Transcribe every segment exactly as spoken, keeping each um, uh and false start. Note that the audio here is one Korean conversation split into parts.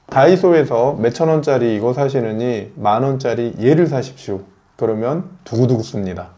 다이소에서 몇천 원짜리 이거 사시느니 만 원짜리 얘를 사십시오. 그러면 두고두고 씁니다.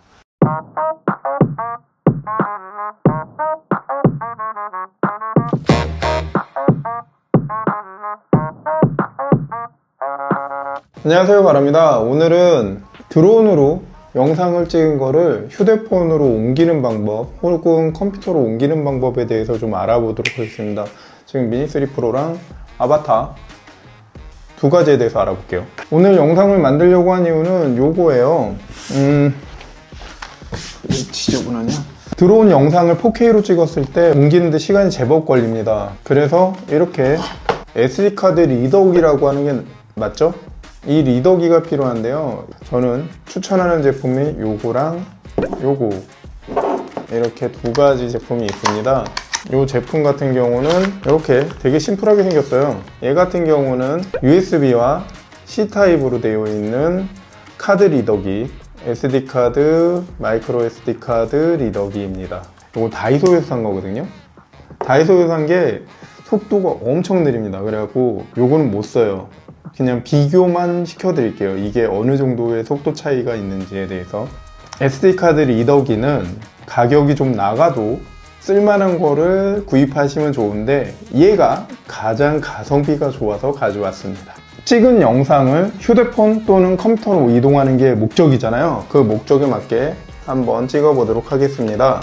안녕하세요, 바람입니다. 오늘은 드론으로 영상을 찍은 거를 휴대폰으로 옮기는 방법 혹은 컴퓨터로 옮기는 방법에 대해서 좀 알아보도록 하겠습니다. 지금 미니 쓰리 프로랑 아바타 두 가지에 대해서 알아볼게요. 오늘 영상을 만들려고 한 이유는 요거예요. 음... 왜 지저분하냐? 드론 영상을 포케이로 찍었을 때 옮기는데 시간이 제법 걸립니다. 그래서 이렇게 에스디카드 리더기라고 하는 게 맞죠? 이 리더기가 필요한데요, 저는 추천하는 제품이 요거랑 요거 이렇게 두 가지 제품이 있습니다. 이 제품 같은 경우는 이렇게 되게 심플하게 생겼어요. 얘 같은 경우는 유에스비와 C 타입으로 되어 있는 카드 리더기, 에스디카드, 마이크로 에스디카드 리더기입니다. 이거 다이소에서 산 거거든요. 다이소에서 산 게 속도가 엄청 느립니다. 그래갖고 요거는 못 써요. 그냥 비교만 시켜드릴게요. 이게 어느 정도의 속도 차이가 있는지에 대해서. 에스디카드 리더기는 가격이 좀 나가도 쓸만한 거를 구입하시면 좋은데 얘가 가장 가성비가 좋아서 가져왔습니다. 찍은 영상을 휴대폰 또는 컴퓨터로 이동하는 게 목적이잖아요. 그 목적에 맞게 한번 찍어 보도록 하겠습니다.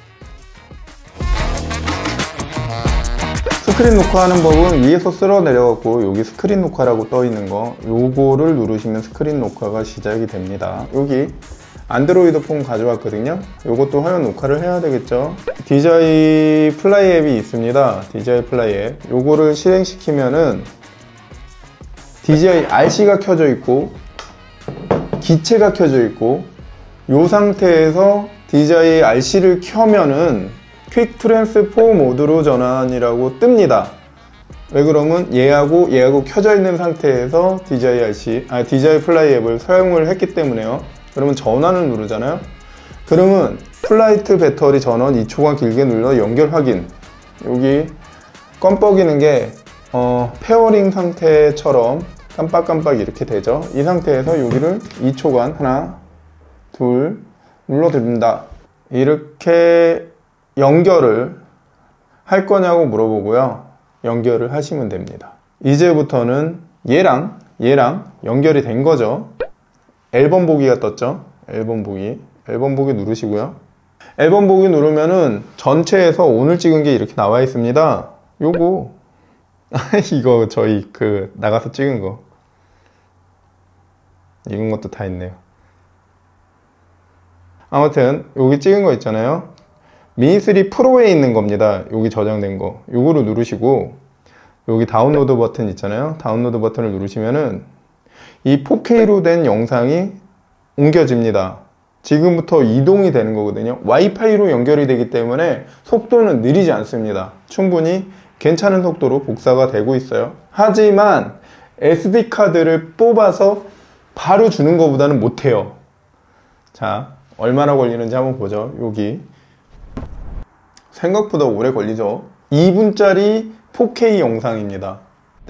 스크린 녹화하는 법은 위에서 쓸어 내려갖고 여기 스크린 녹화라고 떠 있는 거, 요거를 누르시면 스크린 녹화가 시작이 됩니다. 여기 안드로이드 폰 가져왔거든요. 요것도 화면 녹화를 해야 되겠죠. 디제이 플라이 앱이 있습니다. 디제이 플라이 앱, 요거를 실행시키면은 디제이 알씨가 켜져 있고 기체가 켜져 있고, 요 상태에서 디제이 알씨를 켜면은 퀵 트랜스포 모드로 전환이라고 뜹니다. 왜 그러면 얘하고 얘하고 켜져 있는 상태에서 디제이 알씨, 아 디제이 플라이 앱을 사용을 했기 때문에요. 그러면 전환을 누르잖아요. 그러면 플라이트 배터리 전원 이 초간 길게 눌러 연결 확인. 여기 껌뻑이는 게 어, 페어링 상태처럼 깜빡깜빡 이렇게 되죠. 이 상태에서 여기를 이 초간 하나 둘 눌러드립니다. 이렇게 연결을 할 거냐고 물어보고요. 연결을 하시면 됩니다. 이제부터는 얘랑 얘랑 연결이 된 거죠. 앨범 보기가 떴죠. 앨범 보기, 앨범 보기 누르시고요. 앨범 보기 누르면은 전체에서 오늘 찍은 게 이렇게 나와 있습니다. 요거 이거 저희 그 나가서 찍은 거, 이런 것도 다 있네요. 아무튼 여기 찍은 거 있잖아요. 미니 쓰리 프로에 있는 겁니다. 여기 저장된 거, 요거를 누르시고 여기 다운로드 버튼 있잖아요. 다운로드 버튼을 누르시면은 이 포케이로 된 영상이 옮겨집니다. 지금부터 이동이 되는 거거든요. 와이파이로 연결이 되기 때문에 속도는 느리지 않습니다. 충분히 괜찮은 속도로 복사가 되고 있어요. 하지만 에스디카드를 뽑아서 바로 주는 것보다는 못해요. 자, 얼마나 걸리는지 한번 보죠. 여기 생각보다 오래 걸리죠. 이 분짜리 포케이 영상입니다.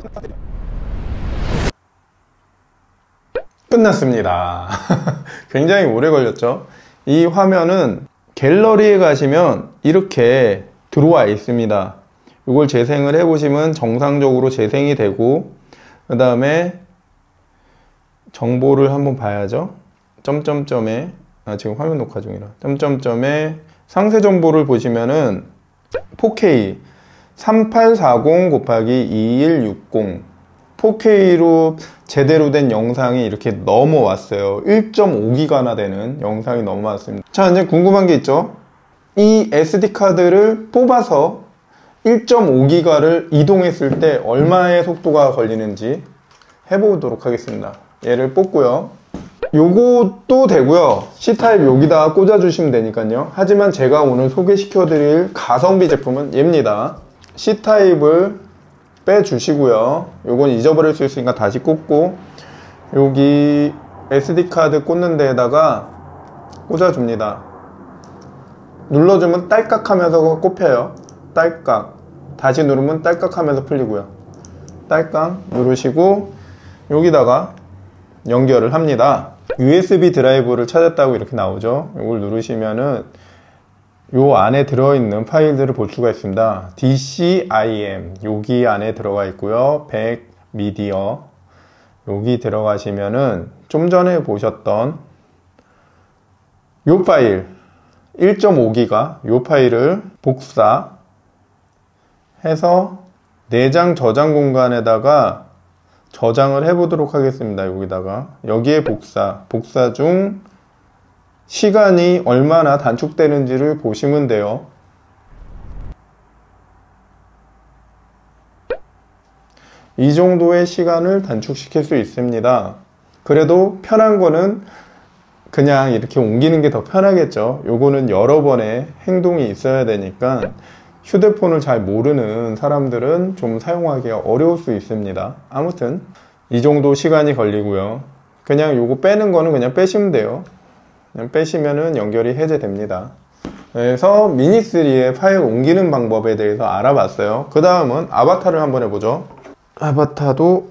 끝났습니다. 굉장히 오래 걸렸죠. 이 화면은 갤러리에 가시면 이렇게 들어와 있습니다. 이걸 재생을 해 보시면 정상적으로 재생이 되고, 그 다음에 정보를 한번 봐야죠. 점점점에, 아 지금 화면 녹화 중이라, 점점점에 상세 정보를 보시면은 포케이 삼팔사공 곱하기 이일육공 포케이로 제대로 된 영상이 이렇게 넘어왔어요. 일 점 오 기가나 되는 영상이 넘어왔습니다. 자, 이제 궁금한 게 있죠. 이 에스디카드를 뽑아서 일 점 오 기가를 이동했을 때 얼마의 속도가 걸리는지 해보도록 하겠습니다. 얘를 뽑고요. 요것도 되고요. C 타입 여기다 꽂아주시면 되니까요. 하지만 제가 오늘 소개시켜드릴 가성비 제품은 얘입니다. C 타입을 빼주시고요. 요건 잊어버릴 수 있으니까 다시 꽂고, 여기 에스디카드 꽂는 데에다가 꽂아줍니다. 눌러주면 딸깍 하면서 꼽혀요. 딸깍. 다시 누르면 딸깍 하면서 풀리고요. 딸깍 누르시고 여기다가 연결을 합니다. 유에스비 드라이브를 찾았다고 이렇게 나오죠. 이걸 누르시면은 요 안에 들어있는 파일들을 볼 수가 있습니다. 디씨아이엠 여기 안에 들어가 있고요. 백 미디어 여기 들어가시면은 좀 전에 보셨던 요 파일 일 점 오 기가 요 파일을 복사 해서 내장 저장 공간에다가 저장을 해 보도록 하겠습니다. 여기다가 여기에 복사 복사 중 시간이 얼마나 단축되는지를 보시면 돼요. 이 정도의 시간을 단축시킬 수 있습니다. 그래도 편한 거는 그냥 이렇게 옮기는 게 더 편하겠죠. 요거는 여러 번의 행동이 있어야 되니까 휴대폰을 잘 모르는 사람들은 좀 사용하기가 어려울 수 있습니다. 아무튼 이 정도 시간이 걸리고요. 그냥 요거 빼는 거는 그냥 빼시면 돼요. 그냥 빼시면은 연결이 해제됩니다. 그래서 미니 쓰리의 파일 옮기는 방법에 대해서 알아봤어요. 그 다음은 아바타를 한번 해보죠. 아바타도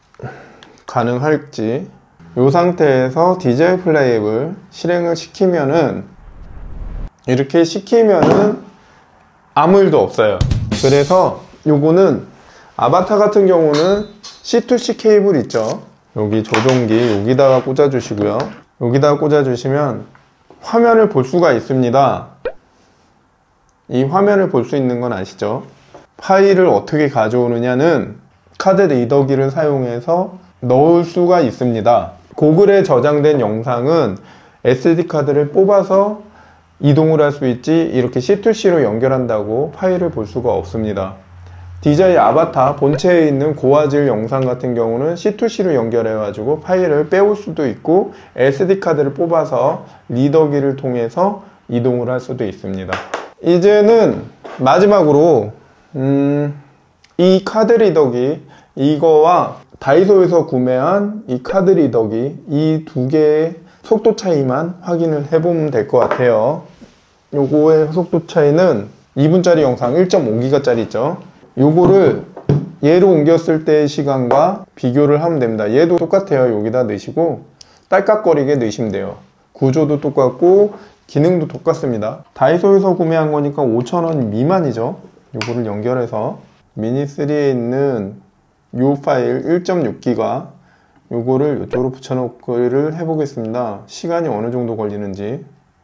가능할지. 이 상태에서 디제이 플레이 앱을 실행을 시키면은 이렇게 시키면은 아무 일도 없어요. 그래서 요거는 아바타 같은 경우는 씨 투 씨 케이블 있죠. 여기 조종기 여기다가 꽂아 주시고요. 여기다가 꽂아 주시면 화면을 볼 수가 있습니다. 이 화면을 볼 수 있는 건 아시죠? 파일을 어떻게 가져오느냐는 카드 리더기를 사용해서 넣을 수가 있습니다. 고글에 저장된 영상은 에스디 카드를 뽑아서 이동을 할 수 있지 이렇게 씨 투 씨로 연결한다고 파일을 볼 수가 없습니다. 디제이 아바타 본체에 있는 고화질 영상 같은 경우는 씨 투 씨로 연결해 가지고 파일을 빼올 수도 있고 에스디 카드를 뽑아서 리더기를 통해서 이동을 할 수도 있습니다. 이제는 마지막으로 음, 이 카드 리더기 이거와 다이소에서 구매한 이 카드 리더기 이 두 개의 속도 차이만 확인을 해보면 될 것 같아요. 요거의 속도 차이는 이 분짜리 영상 일 점 오 기가짜리 있죠. 요거를 얘로 옮겼을 때의 시간과 비교를 하면 됩니다. 얘도 똑같아요. 여기다 넣으시고 딸깍거리게 넣으시면 돼요. 구조도 똑같고 기능도 똑같습니다. 다이소에서 구매한 거니까 오천 원 미만이죠. 요거를 연결해서 미니 쓰리에 있는 요 파일 일 점 육 기가 요거를 이쪽으로 붙여놓기를 해보겠습니다. 시간이 어느 정도 걸리는지.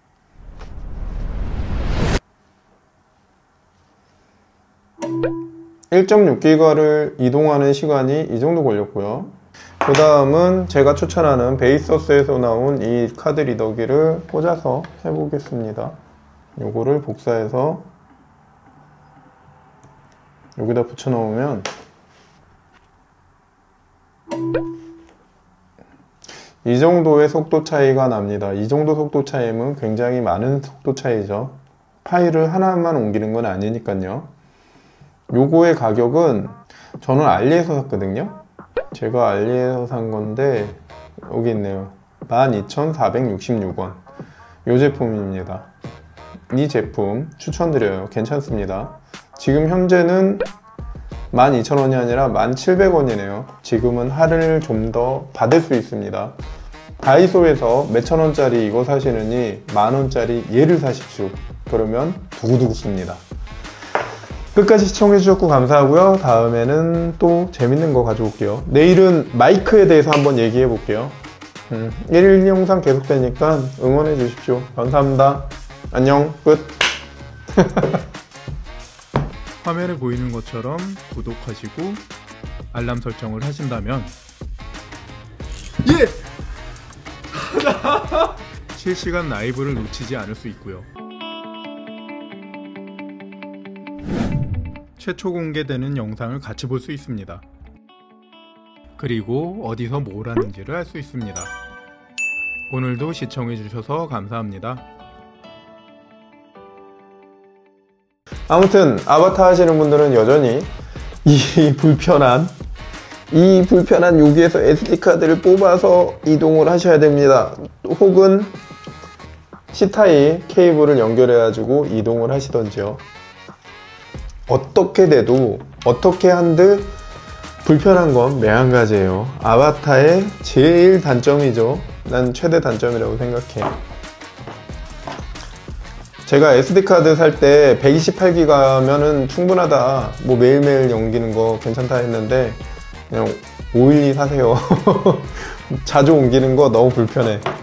일 점 육 기가를 이동하는 시간이 이 정도 걸렸고요. 그 다음은 제가 추천하는 베이서스에서 나온 이 카드 리더기를 꽂아서 해보겠습니다. 요거를 복사해서 여기다 붙여 놓으면 이 정도의 속도 차이가 납니다. 이 정도 속도 차이면 굉장히 많은 속도 차이죠. 파일을 하나만 옮기는 건 아니니까요. 요거의 가격은 저는 알리에서 샀거든요. 제가 알리에서 산 건데 여기 있네요. 만 이천사백육십육 원. 요 제품입니다. 이 제품 추천드려요. 괜찮습니다. 지금 현재는 만 이천 원이 아니라 만 칠백 원이네요. 지금은 할인을 좀 더 받을 수 있습니다. 다이소에서 몇천 원짜리 이거 사시느니 만 원짜리 얘를 사십시오. 그러면 두고두고 씁니다. 끝까지 시청해 주셨고 감사하고요. 다음에는 또 재밌는 거 가져올게요. 내일은 마이크에 대해서 한번 얘기해 볼게요. 음, 일일 영상 계속되니까 응원해 주십시오. 감사합니다. 안녕. 끝. 화면에 보이는 것처럼 구독하시고 알람 설정을 하신다면 예! 실시간 라이브를 놓치지 않을 수 있고요. 최초 공개되는 영상을 같이 볼 수 있습니다. 그리고 어디서 뭘 하는지를 알 수 있습니다. 오늘도 시청해 주셔서 감사합니다. 아무튼 아바타 하시는 분들은 여전히 이 불편한 이 불편한 여기에서 에스디 카드를 뽑아서 이동을 하셔야 됩니다. 혹은 씨 타입 케이블을 연결해 가지고 이동을 하시던지요. 어떻게 돼도 어떻게 한들 불편한 건 매한 가지예요. 아바타의 제일 단점이죠. 난 최대 단점이라고 생각해. 제가 에스디카드 살 때 백이십팔 기가면은 충분하다, 뭐 매일매일 옮기는 거 괜찮다 했는데 그냥 오백십이 사세요. 자주 옮기는 거 너무 불편해.